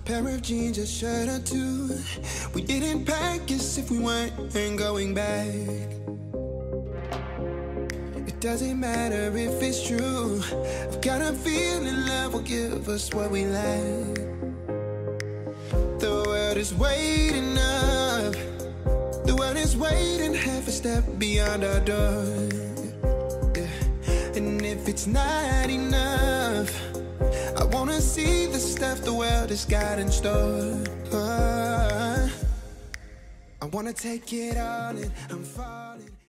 pair of jeans, a shirt or two. We didn't pack as if we weren't going back. It doesn't matter if it's true. I've got a feeling love will give us what we lack. The world is waiting up. The world is waiting half a step beyond our door. Yeah. And if it's not enough, I wanna see the stuff the world has got in store. I wanna take it all in, I'm falling.